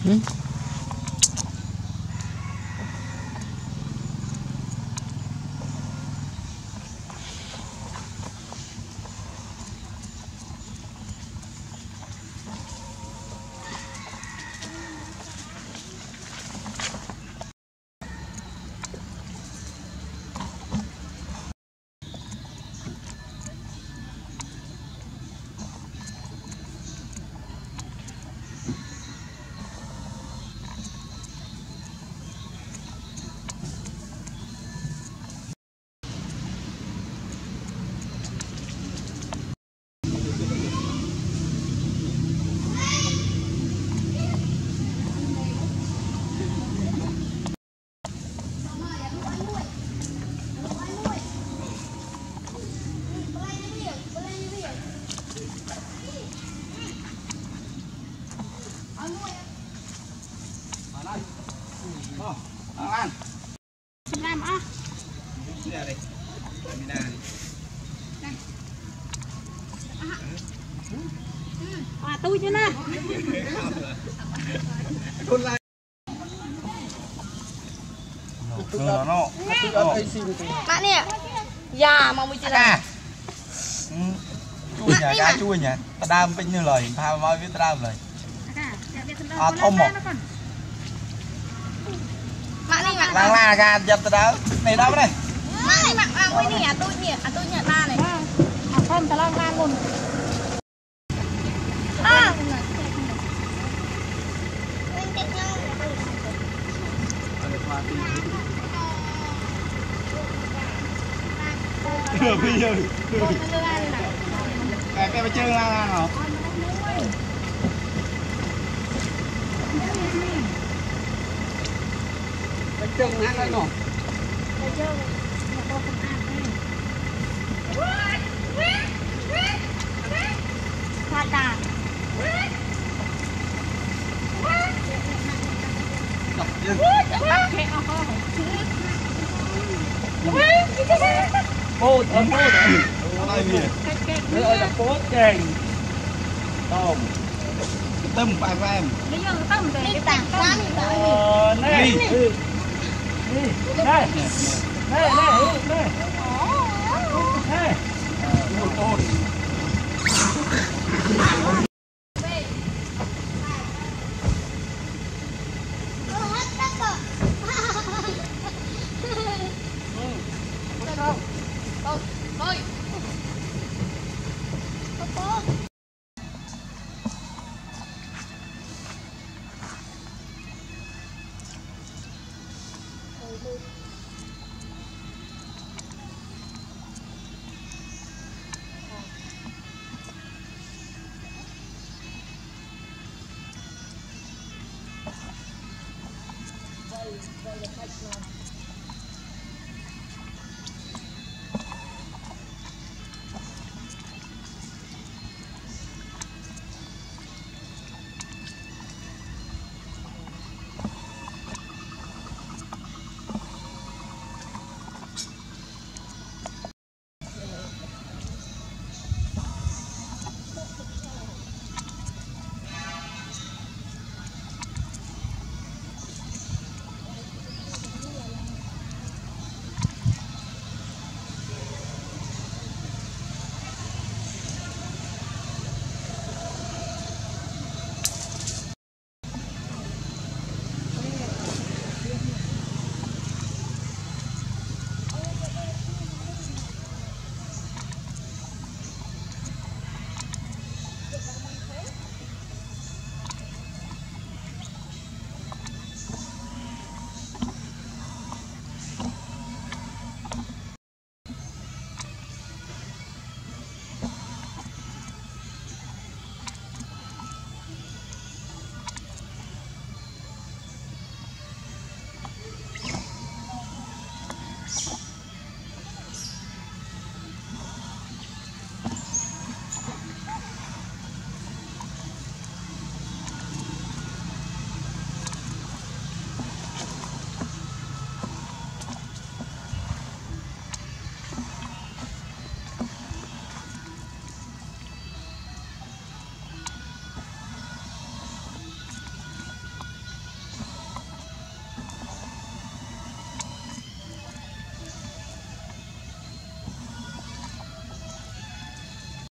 ăn. Làm á. Đây đây. Đây. À tôi chứ nè. Con lại. Nó. Bạn nè. Già mà mới chưa ra. Chui nhà cá chui nhỉ. Ta đam pin như lời, tha moi với ta đam lời. À thông một. Bạn đi bạn. Lang la gà giật ta đó. Này đâu đây? Bạn đi bạn quay nè, tôi nhẹ ta này. À không, ta lang lan luôn. À. Bây giờ cái mà chơi la hả? Cái chân ăn đấy nọ. Cái chân nhà cô không ăn đấy. Hoa tà. Đọc chân. Bố ơi bố ơi. Đây nè. Đây ơi là bố chèn. Tôm. Tâm phải em. Bây giờ tâm về cái tảng cá này này. Đây. Đây. Đây. Đây. Đây. Ôi. Thôi.